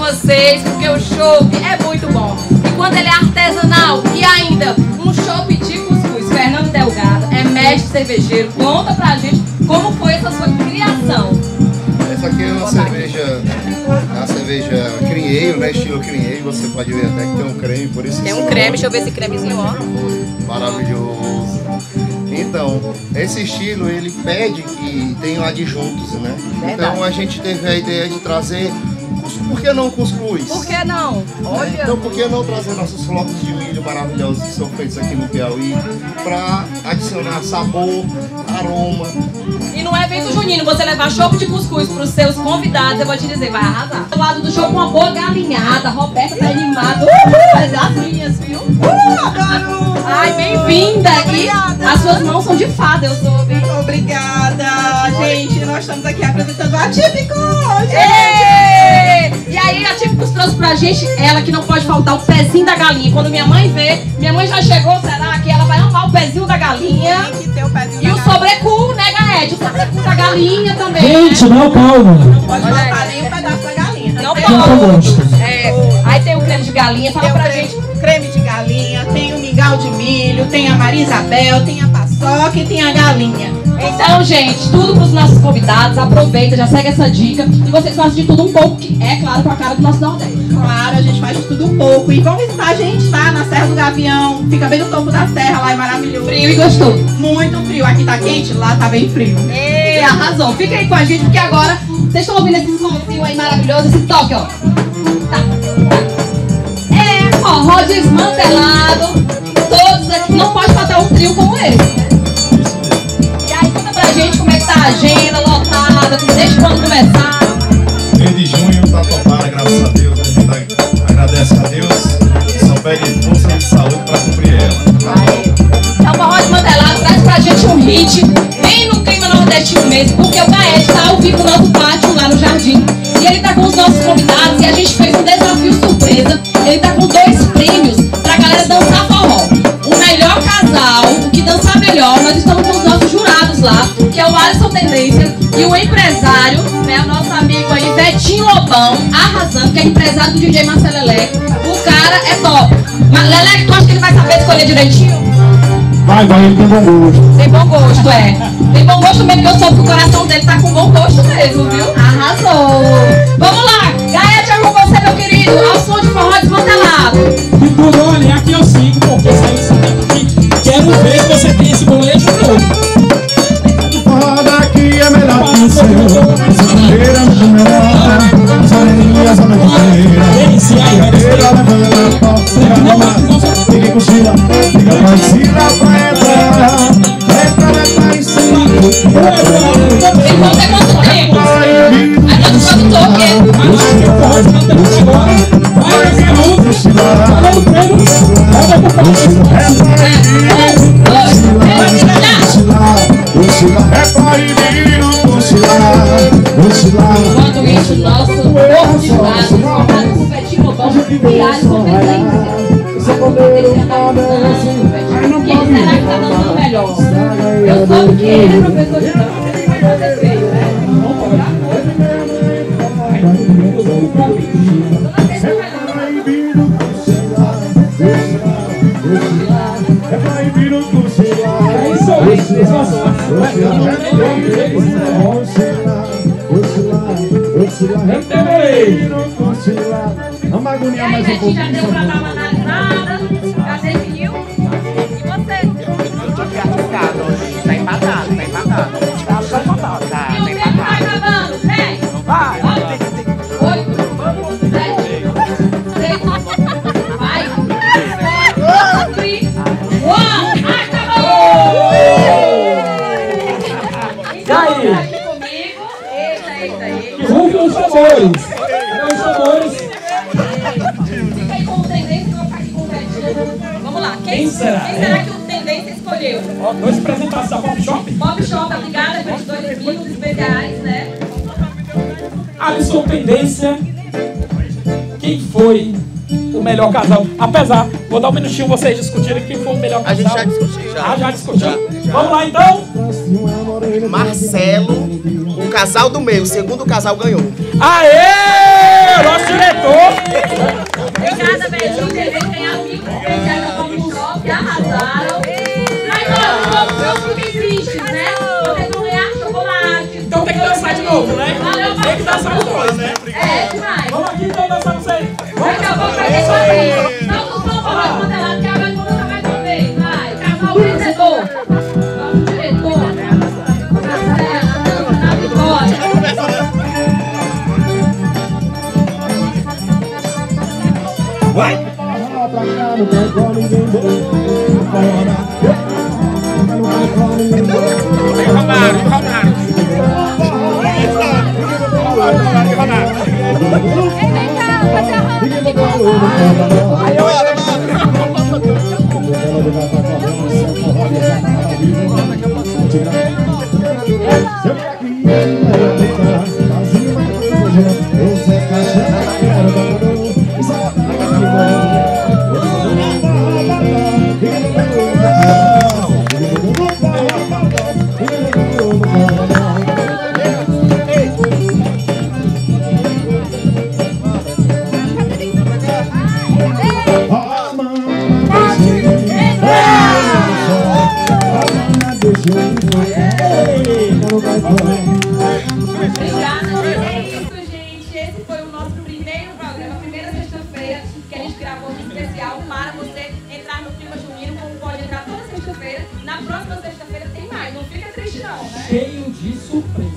vocês, porque o chopp é muito bom. E quando ele é artesanal e ainda um chopp de cuscuz, Fernando Delgado é mestre cervejeiro. Conta pra gente como foi essa sua criação. Essa aqui é uma cerveja, a cerveja Criei, né? Estilo Criei. Você pode ver até que tem um creme por isso. Tem um creme, deixa eu ver esse cremezinho, ó. Maravilhoso. Então, esse estilo ele pede que tenham adjuntos, né? Verdade. Então a gente teve a ideia de trazer, por que não cuscuz? Por que não? Olha. Então por que não trazer nossos flocos de milho maravilhosos que são feitos aqui no Piauí para adicionar sabor, aroma. E no evento junino, você levar chopp de cuscuz para os seus convidados, eu vou te dizer, vai arrasar. Do lado do show com uma boa galinhada, a Roberta tá animada. As minhas, viu? Adoro! Ai, bem-vinda! E as suas mãos são de fada, eu soube. Obrigada, gente. Nós estamos aqui apresentando a Típico! E aí, a Típicos trouxe pra gente, ela que não pode faltar, o pezinho da galinha. Quando minha mãe vê, minha mãe já chegou, será que ela vai amar o pezinho da galinha? Tem que ter o pezinho E da o galinha. sobrecu, né, Gaete? O sobrecu da galinha também, Gente, né? não, calma. Não pode faltar nem um pedaço da galinha. Não Tem Quem que eu gosto? Aí tem o creme de galinha, fala Tem o pra creme, gente. creme de galinha, tem o mingau de milho, tem a Maria Isabel, tem a paçoca e tem a galinha. Então, gente, tudo pros nossos convidados, aproveita, já segue essa dica. E vocês fazem de tudo um pouco, que é claro, com a cara do nosso Nordeste. Claro, a gente faz de tudo um pouco. E vão visitar a gente, tá? Na Serra do Gavião. Fica bem no topo da serra, lá é maravilhoso. Frio e gostoso. Muito frio. Aqui tá quente, lá tá bem frio. E arrasou. Fica aí com a gente, porque agora vocês estão ouvindo esse somzinho aí maravilhoso, esse toque, ó. Tá. É forró desmantelado. Todos aqui. Não pode faltar um trio como esse, né? E aí conta pra gente como é que tá a agenda lotada, desde quando começar. Mês de junho tá topada, graças a Deus. A gente agradece a Deus e só pede força de saúde para cumprir ela. Então, forró desmantelado, traz pra gente um hit, bem no clima nordestino mesmo, porque o Gaete tá ao vivo no nosso pátio lá no jardim. E ele tá com os nossos convidados e a gente fez um desafio surpresa. Ele tá com 2 prêmios pra galera dançar forró. O melhor casal, o que dançar melhor, nós estamos com os nossos jurados lá, que é o Alisson Tendência e o empresário, né, o nosso amigo aí, Betinho Lobão, arrasando, que é empresário do DJ Marcelo Leleco. O cara é top. Mas Leleco, tu acha que ele vai saber escolher direitinho? Vai, ele tem bom gosto. Tem bom gosto, é. Tem bom gosto mesmo, que eu soube que o coração dele tá com bom gosto mesmo, viu? Arrasou! Vamos lá! Gaete, é com você, meu querido, ao som de forró desmantelado. E tudo, olha, aqui eu sigo, porque saiu esse tempo aqui. Quero ver se você tem esse boleto todo. Foda aqui é melhor que o seu. Zaneira no melhor. Zaneirinhas a noite inteira. Esse aí, vai descer. Levanta a porta. Liga com Sheila. Liga pra Sheila pra entrar. Entra em cima. Tem quanto é quanto tempo? Aí nós produtor, que Vai lá, que eu vou desmantelar agora. Vai, meu filho. Falou o prêmio. Roda pro É proibido oscilar. Enquanto isso, nosso corpo de lados, formado com o Betinho Lobão e Alisson Tendência. Quem será que tá dançando melhor? Eu soube que ele é professor de dança, ele vai fazer feio, né? Vamos cobrar coisa. É proibido oscilar. É isso aí, eles vão oscilar. Vamos E agoniar aí, mais um Betinho, já pouquinho. deu pra dar uma analisada? Já definiu? E você? Tá empatado, tá empatado. Tá só empatado, tá E o tempo vai acabando, vem! Vai! 8, 7, 6, vai! 4, 3, 1, acabou! Então, aí? aqui comigo. Eita. Rufem os tambores. Os tambores. Fica aí com o Tendência que eu vou ficar aqui com o Betinho. Vamos lá, Quem será? Quem será que o Tendência escolheu? Ó, 2 representantes da Pop Shop. Bob Shop, obrigada pelos 2 mimos especiais, né? Alisson Tendência. Quem foi o melhor casal? Apesar, vou dar um minutinho vocês discutirem quem foi o melhor casal. A gente já discutiu. Já discutiu. Vamos lá então? Marcelo, o casal do meio, o segundo casal ganhou. Aê! Nosso diretor! Obrigada, beijinho. Eles ganharam o top, arrasaram. Mas não fiquem tristes, né? Vocês vão ganhar chocolate. Então tem que dançar de novo, né? Tem que dançar os dois, né? É, demais. Vamos aqui então dançar vocês. Daqui a pouco vai ter sua vez. Solta o som pra nós modelar, que a vai começar mais uma vez. Vai, casal vencedor. Vamos, diretor. Marcela, na vitória. Vai! Obrigada, é isso, gente. Esse foi o nosso primeiro programa, a primeira sexta-feira que a gente gravou um especial para você entrar no clima junino, como pode entrar toda sexta-feira. Na próxima sexta-feira tem mais, não fica triste não, né? Cheio de surpresa.